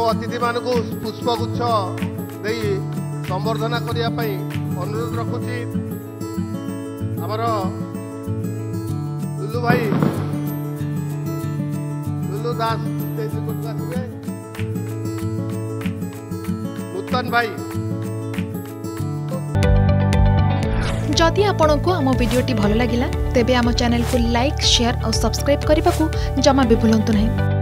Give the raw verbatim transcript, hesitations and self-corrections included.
अतिथि मान पुष्पगुच्छ दे संबर्धना करने अनुरोध रखुची आमर लुलु भाई लुलु दास आसवे नूतन भाई। जदि आपण को आम भिडी भल लगा तेब आम चैनल को लाइक शेयर और सब्सक्राइब करने को जमा भी भूलु नहीं।